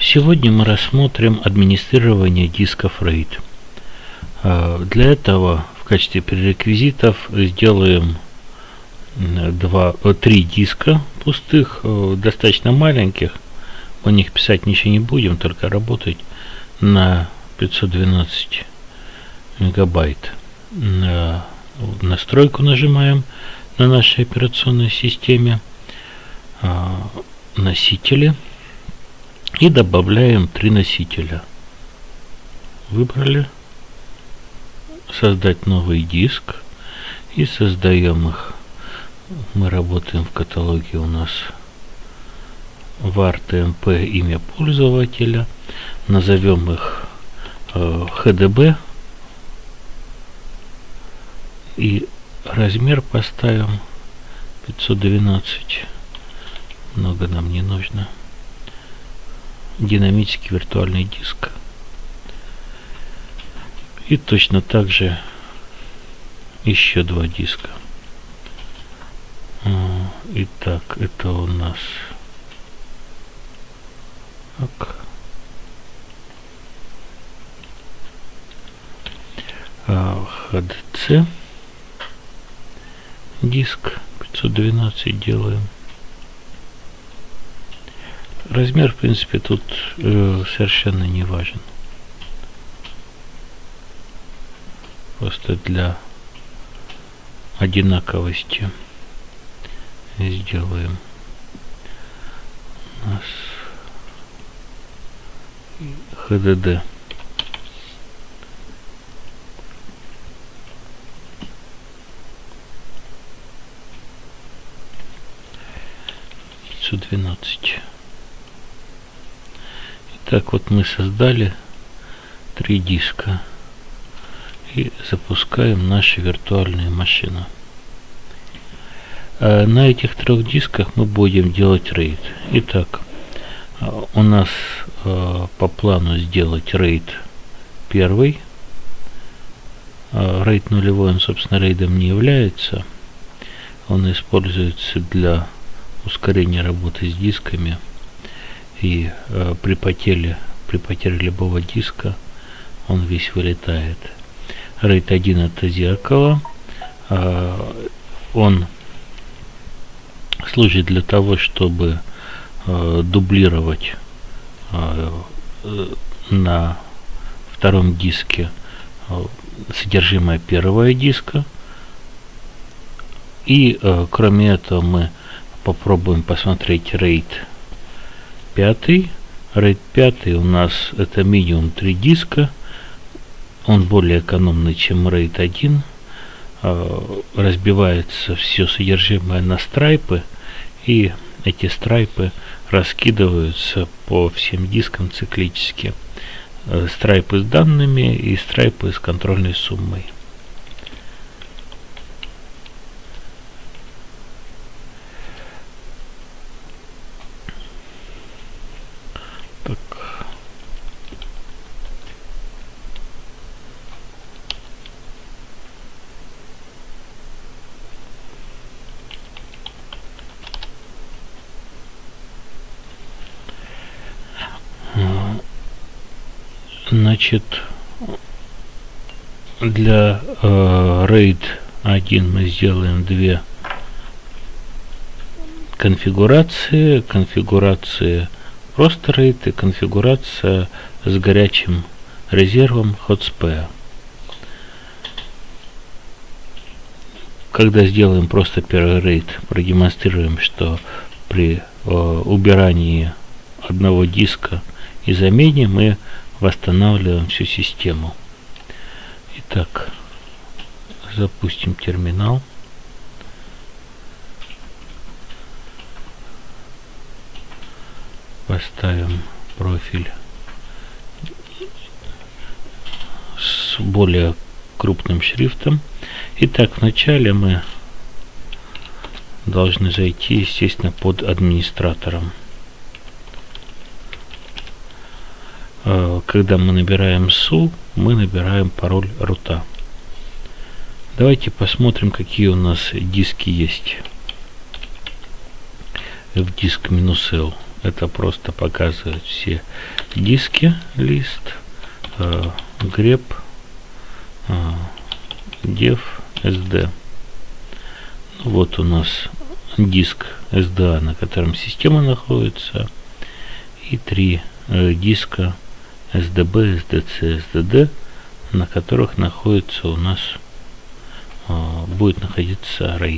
Сегодня мы рассмотрим администрирование дисков RAID. Для этого в качестве пререквизитов сделаем 3 диска пустых, достаточно маленьких. Мы на них писать ничего не будем, только работать на 512 мегабайт. Настройку нажимаем на нашей операционной системе, носители, и добавляем 3 носителя. Выбрали, создать новый диск, и создаем их. Мы работаем в каталоге, у нас var tmp имя пользователя, назовем их HDB и размер поставим 512, много нам не нужно. Динамический виртуальный диск. И точно так же еще 2 диска. Итак, это у нас так. HDC диск 512 делаем. Размер, в принципе, тут совершенно не важен. Просто для одинаковости сделаем у нас HDD. Так вот мы создали 3 диска и запускаем наши виртуальные машины. На этих 3 дисках мы будем делать RAID. Итак, у нас по плану сделать RAID 1. RAID 0, он, собственно, RAID не является. Он используется для ускорения работы с дисками. И при потере любого диска он весь вылетает. RAID 1 это зеркало. Он служит для того, чтобы дублировать на втором диске содержимое первого диска. И кроме этого мы попробуем посмотреть RAID 5. RAID 5 у нас это минимум 3 диска. Он более экономный, чем RAID 1. Разбивается все содержимое на страйпы, и эти страйпы раскидываются по всем дискам циклически. Страйпы с данными и страйпы с контрольной суммой. Значит, для RAID 1 мы сделаем 2 конфигурации. Конфигурация просто RAID и конфигурация с горячим резервом HotSpare. Когда сделаем просто первый RAID, продемонстрируем, что при убирании одного диска и замене мы восстанавливаем всю систему. Итак, запустим терминал. Поставим профиль с более крупным шрифтом. Итак, вначале мы должны зайти, естественно, под администратором. Когда мы набираем SU, мы набираем пароль рута. Давайте посмотрим, какие у нас диски есть. Fdisk-L. это просто показывает все диски, лист, grep, dev, sd. Вот у нас диск SDA, на котором система находится, и 3 диска SDB, SDC, SDD, на которых находится у нас будет находиться RAID.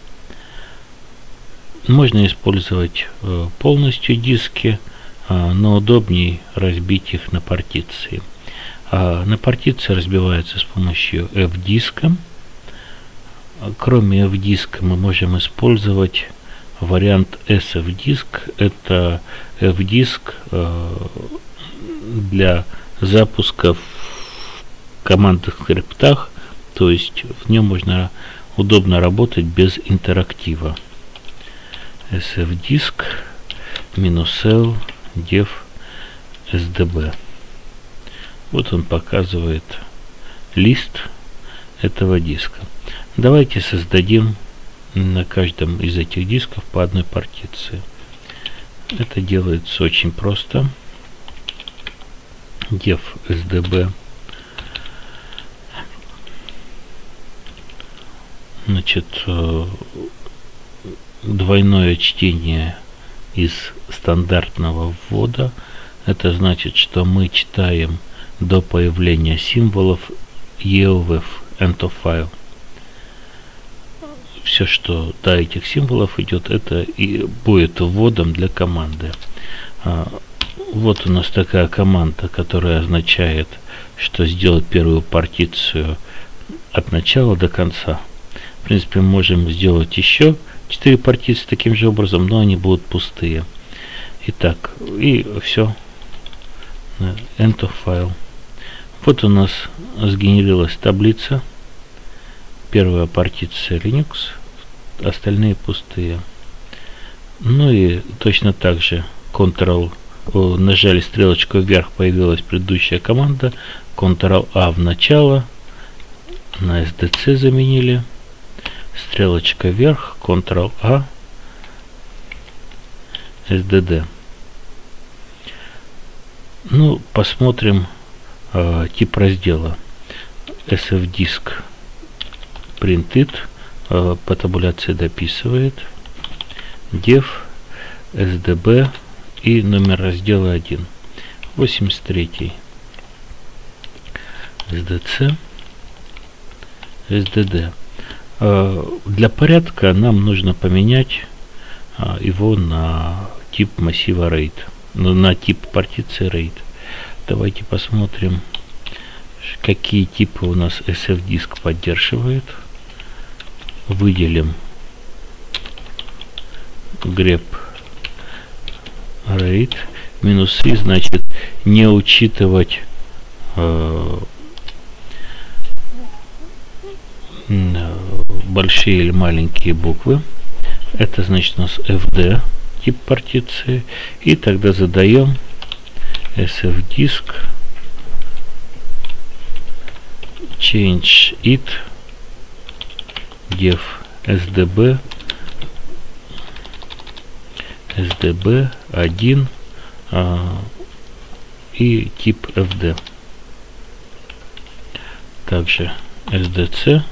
Можно использовать полностью диски, но удобнее разбить их на партиции. На партиции разбивается с помощью F-диска. Кроме F-диска мы можем использовать вариант SFDisk. Это F-диск для запуска в командных скриптах, то есть в нем можно удобно работать без интерактива. SFDisk -L dev SDB. Вот он показывает лист этого диска. Давайте создадим на каждом из этих дисков по одной партиции. Это делается очень просто. Dev SDB. Значит, двойное чтение из стандартного ввода. Это значит, что мы читаем до появления символов EOF, end of file. Все, что до этих символов идет, это и будет вводом для команды. Вот у нас такая команда, которая означает, что сделать первую партицию от начала до конца. В принципе, мы можем сделать еще 4 партиции таким же образом, но они будут пустые. Итак, и все. End of file. Вот у нас сгенерировалась таблица. Первая партиция Linux, остальные пустые. Ну и точно так же нажали стрелочку вверх, появилась предыдущая команда. Ctrl-A в начало, на SDC заменили. Стрелочка вверх, Ctrl-A, SDD. Ну, посмотрим тип раздела. SFDisk printed, по табуляции дописывает. Dev, SDB и номер раздела 1. 83. SDC, SDD. Для порядка нам нужно поменять его на тип массива RAID, на тип партиции RAID. Давайте посмотрим, какие типы у нас SFDisk поддерживает. Выделим grep RAID. -i значит не учитывать большие или маленькие буквы. Это значит у нас FD тип партиции. И тогда задаем SFDisk change it dev SDB SDB1 и тип FD. Также SDC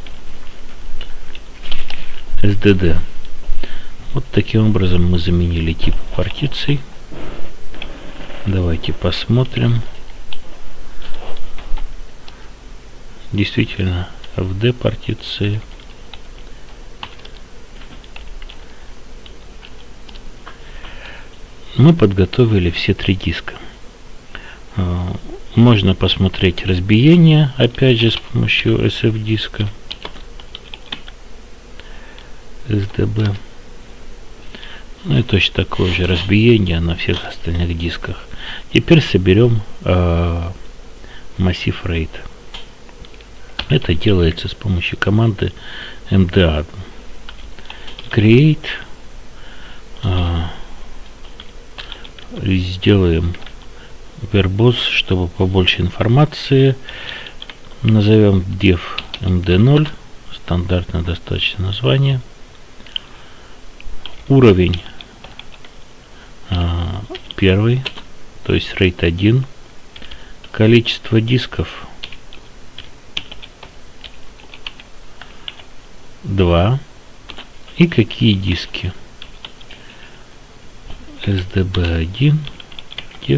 SDD. Вот таким образом мы заменили тип партиций. Давайте посмотрим. Действительно, FD партиции. Мы подготовили все 3 диска. Можно посмотреть разбиение, опять же, с помощью SF-диска. SDB. Ну и точно такое же разбиение на всех остальных дисках. Теперь соберем массив RAID. Это делается с помощью команды mda. Create. Сделаем verbose, чтобы побольше информации. Назовем dev md0. Стандартное достаточно название. Уровень 1, то есть RAID 1, количество дисков 2 и какие диски. SDB1, DEV,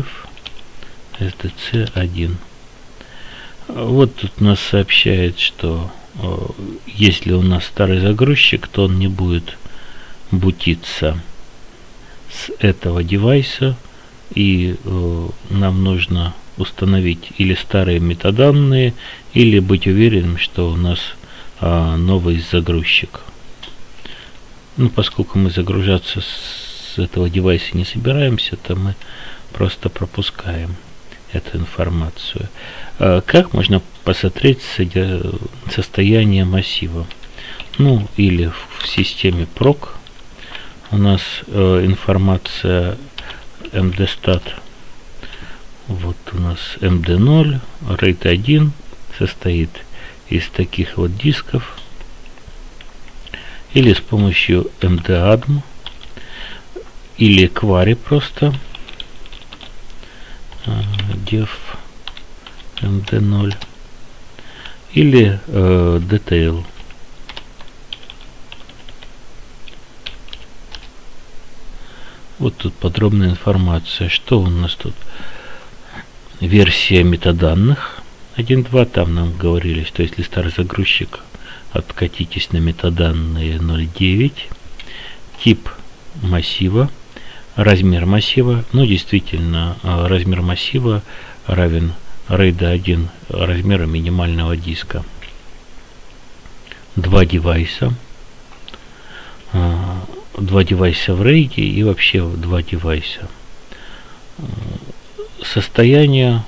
SDC1. Вот тут нас сообщает, что если у нас старый загрузчик, то он не будет бутиться с этого девайса, и нам нужно установить или старые метаданные, или быть уверенным, что у нас новый загрузчик. Ну, поскольку мы загружаться с этого девайса не собираемся, то мы просто пропускаем эту информацию. Как можно посмотреть состояние массива? Ну, или в системе PROC у нас информация MD-STAT. Вот у нас MD0, RAID 1 состоит из таких вот дисков. Или с помощью MD-ADM, или query просто dev MD0, или detail. Вот тут подробная информация. Что у нас тут? Версия метаданных 1.2, там нам говорили, что если старый загрузчик, откатитесь на метаданные 0.9, тип массива, размер массива, ну действительно размер массива равен RAID 1 размеру минимального диска. 2 девайса в RAID и вообще 2 девайса. Состояние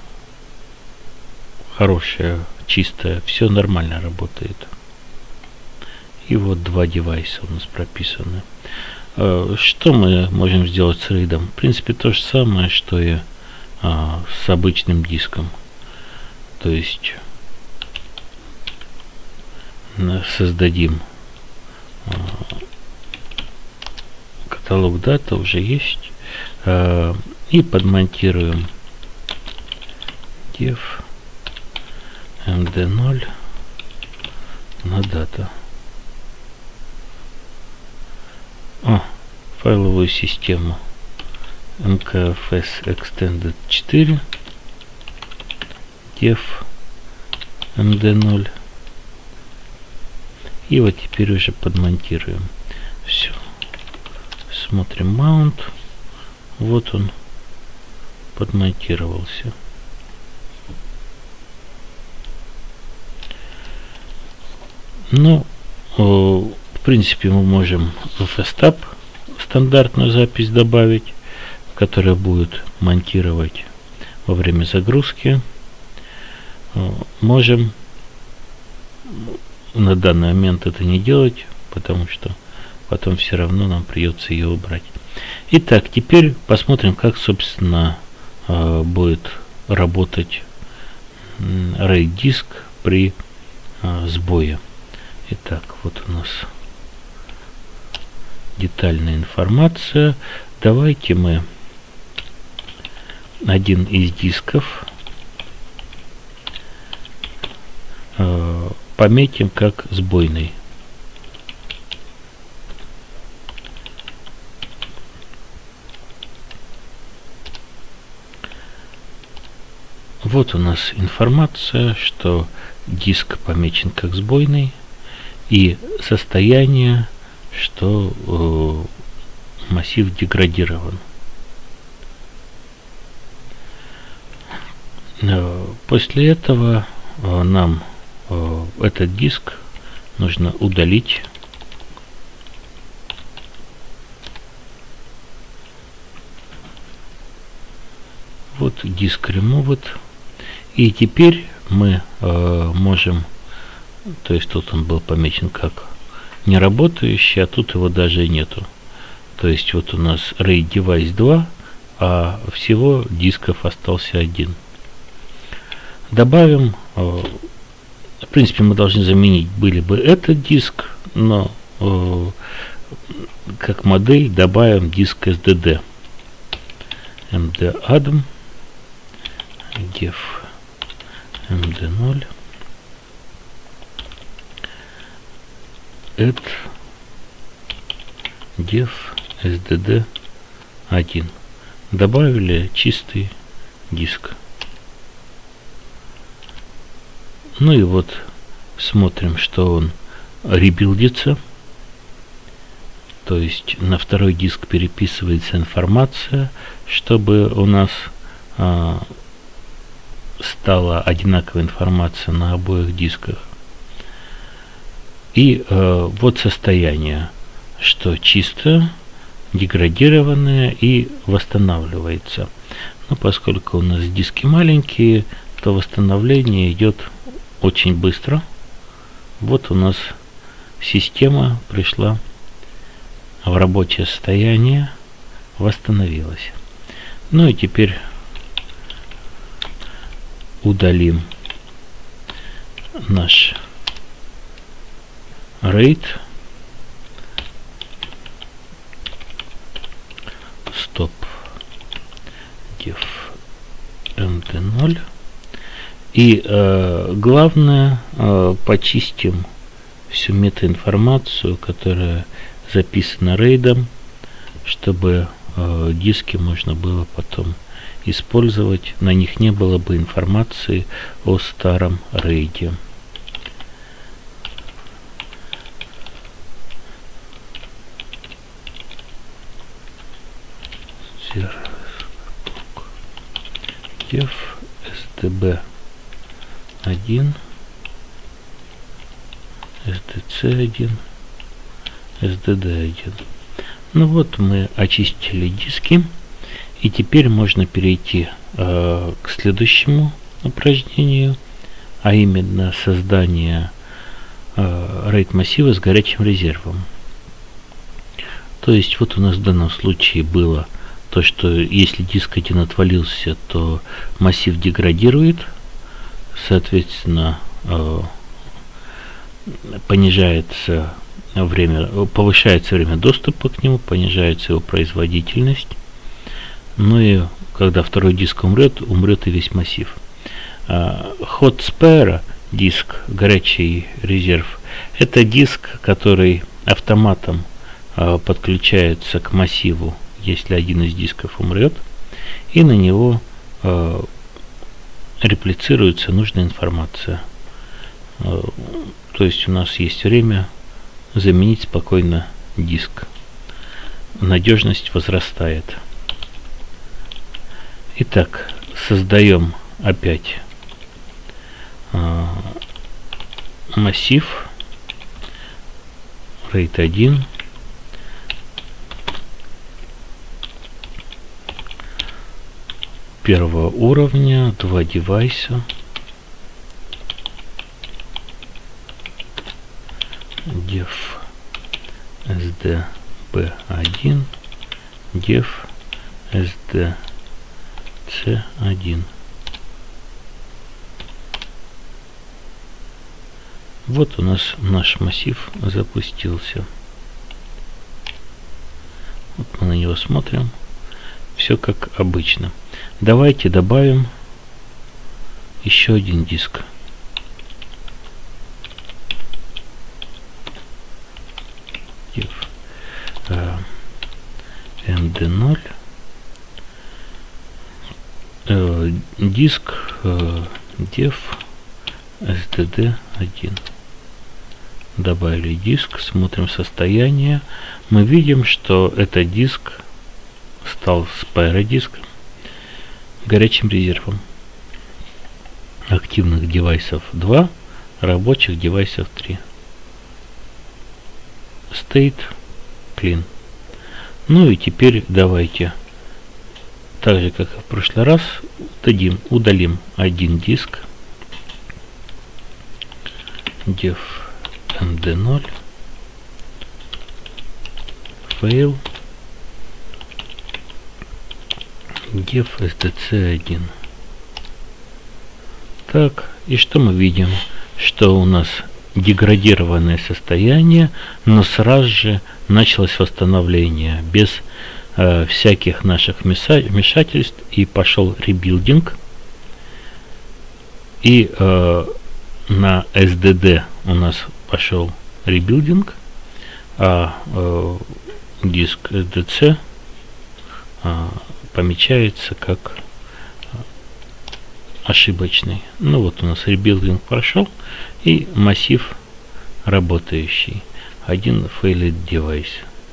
хорошее, чистое, все нормально работает. И вот 2 девайса у нас прописаны. Что мы можем сделать с RAID? В принципе, то же самое, что и с обычным диском. То есть создадим каталог дата, уже есть, и подмонтируем dev md0 на дата. Файловую систему mkfs extended 4 dev md0, и вот теперь уже подмонтируем. Все, смотрим mount, вот он подмонтировался. Ну, в принципе, мы можем в FSTAB стандартную запись добавить, которая будет монтировать во время загрузки. Можем на данный момент это не делать, потому что потом все равно нам придется ее убрать. Итак, теперь посмотрим, как, собственно, будет работать RAID диск при сбое. Итак, вот у нас детальная информация. Давайте мы один из дисков пометим как сбойный. Вот у нас информация, что диск помечен как сбойный, и состояние, что массив деградирован. После этого нам этот диск нужно удалить. Вот диск removed. И теперь мы можем, то есть тут он был помечен как неработающий, а тут его даже нету. То есть вот у нас RAID девайс 2, а всего дисков остался 1. Добавим, в принципе, мы должны заменить были бы этот диск, но как модель добавим диск SDD. md_adm def md0 add def sdd1. Добавили чистый диск. Ну и вот смотрим, что он ребилдится. То есть на второй диск переписывается информация, чтобы у нас стала одинаковая информация на обоих дисках. И вот состояние, что чисто, деградированное и восстанавливается. Но поскольку у нас диски маленькие, то восстановление идет очень быстро. Вот у нас система пришла в рабочее состояние, восстановилась. Ну и теперь удалим наш RAID. Стоп. Def md0. И главное, почистим всю метаинформацию, которая записана RAID, чтобы диски можно было потом использовать. На них не было бы информации о старом RAID. Def sdb1, sdc1, sdd1. Ну вот мы очистили диски, и теперь можно перейти к следующему упражнению, а именно создание RAID массива с горячим резервом. То есть вот у нас в данном случае было то, что если диск один отвалился, то массив деградирует, соответственно повышается время доступа к нему, понижается его производительность. Ну и когда второй диск умрет и весь массив. Hot spare диск, горячий резерв, это диск, который автоматом подключается к массиву, если один из дисков умрет, и на него реплицируется нужная информация. То есть у нас есть время заменить спокойно диск. Надежность возрастает. Итак, создаем опять массив RAID 1. Первого уровня, 2 девайса. Def sdb1, def sdc1. Вот у нас наш массив запустился. Вот мы на него смотрим. Все как обычно. Давайте добавим еще один диск. md0 диск def sdd1. Добавили диск, смотрим состояние. Мы видим, что этот диск стал spare диском, горячим резервом. Активных девайсов 2, рабочих девайсов 3. State clean. Ну и теперь давайте, так же как и в прошлый раз, удалим один диск. Def md0 fail def sdc1. Так, и что мы видим? Что у нас деградированное состояние, но сразу же началось восстановление без всяких наших вмешательств, и пошел ребилдинг. И на SDD у нас пошел ребилдинг, а диск SDC помечается как ошибочный. Ну вот у нас ребилдинг прошел, и массив работающий. Один failed device.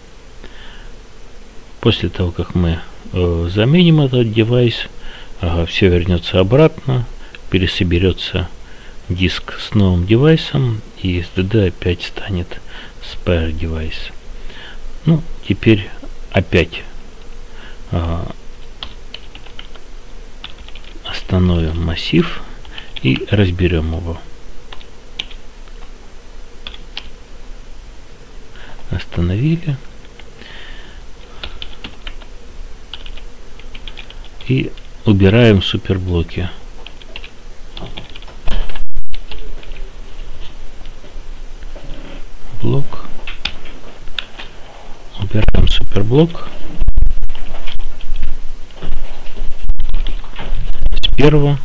После того, как мы заменим этот девайс, все вернется обратно, пересоберется диск с новым девайсом, и SDD опять станет spare девайс. Ну, теперь опять остановим массив и разберем его. Остановили. И убираем суперблоки. Блок. Убираем суперблок. С первого,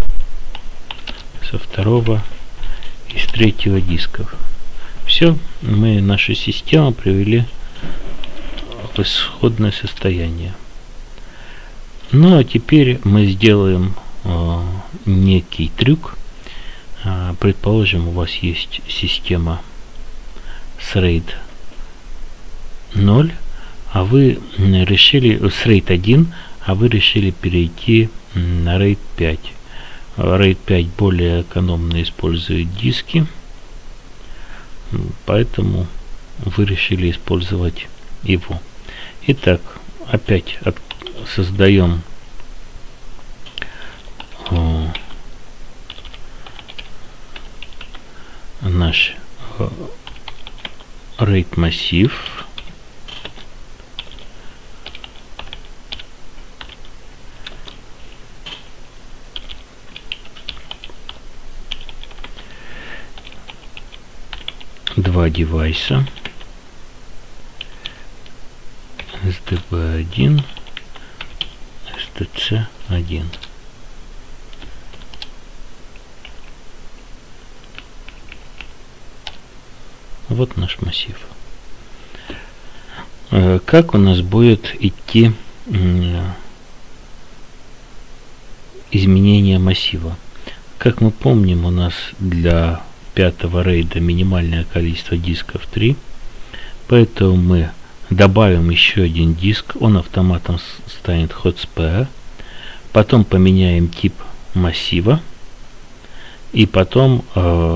со второго и с третьего дисков. Все, мы нашу систему привели в исходное состояние. Ну а теперь мы сделаем некий трюк. Предположим, у вас есть система с RAID 0, а вы решили с RAID 1, а вы решили перейти на RAID 5. RAID 5 более экономно использует диски, поэтому вы решили использовать его. Итак, опять создаем наш RAID массив. Два девайса SDB1, SDC1. Вот наш массив. Как у нас будет идти изменение массива? Как мы помним, у нас для пятого рейда минимальное количество дисков 3, поэтому мы добавим еще один диск, он автоматом станет hotspare, потом поменяем тип массива, и потом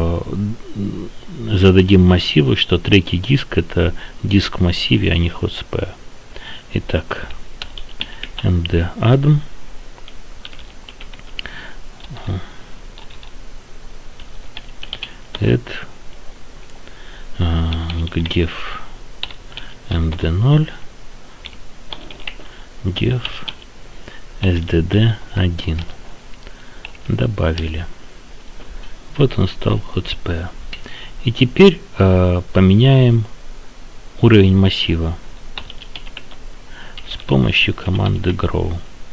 зададим массиву, что третий диск это диск в массиве, а не hotspare. Итак, md_adm add def md0 def sdd1. Добавили. Вот он стал hotspare. И теперь поменяем уровень массива с помощью команды grow.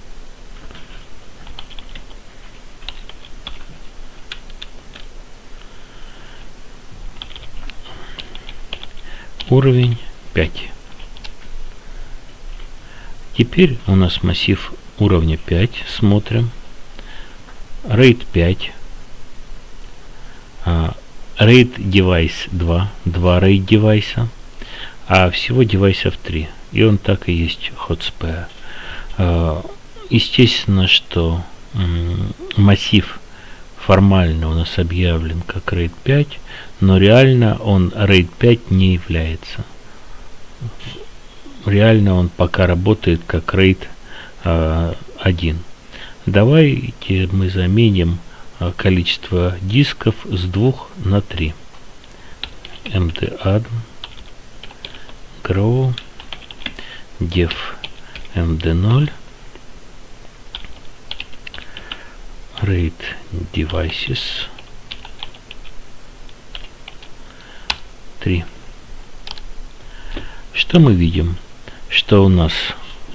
Уровень 5. Теперь у нас массив уровня 5. Смотрим. RAID 5. RAID девайс 2. 2 RAID девайса. А всего девайсов 3. И он так и есть hotspare. Естественно, что массив формально у нас объявлен как RAID 5, но реально он RAID 5 не является. Реально он пока работает как RAID 1. Давайте мы заменим количество дисков с 2 на 3. md_adm grow def md0 RAID devices 3. Что мы видим? Что у нас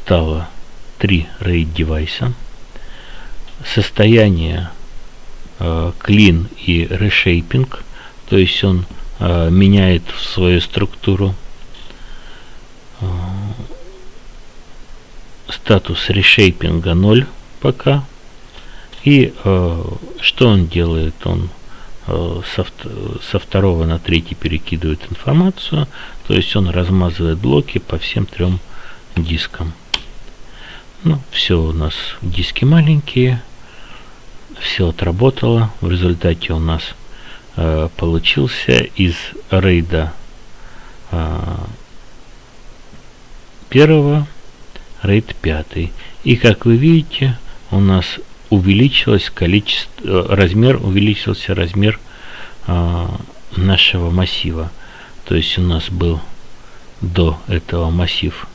стало 3 RAID девайса. Состояние clean и reshaping, то есть он меняет свою структуру. Статус решейпинга 0 пока. И что он делает? Он со второго на третий перекидывает информацию, то есть он размазывает блоки по всем 3 дискам. Ну, все у нас диски маленькие, все отработало. В результате у нас получился из рейда 1 рейд 5. И как вы видите, у нас увеличилось увеличился размер нашего массива. То есть у нас был до этого массив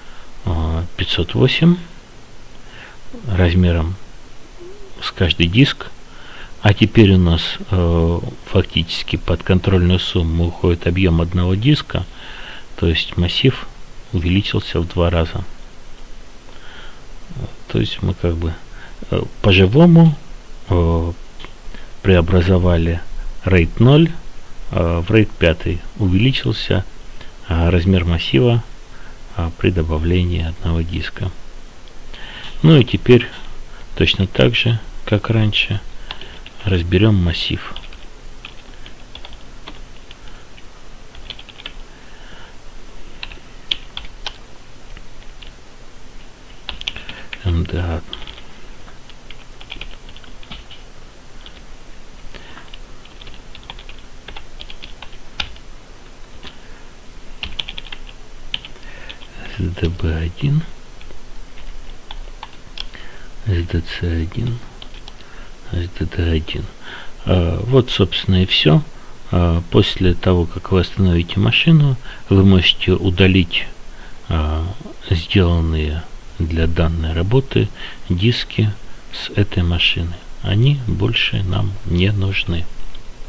508 размером с каждый диск, а теперь у нас фактически под контрольную сумму уходит объем одного диска, то есть массив увеличился в 2 раза. То есть мы как бы по-живому преобразовали RAID 0 в RAID 5. Увеличился размер массива при добавлении одного диска. Ну и теперь точно так же, как раньше, разберем массив. Да. SDB1, SDC1, SDD1. Вот, собственно, и все. После того, как вы остановите машину, вы можете удалить сделанные для данной работы диски с этой машины. Они больше нам не нужны.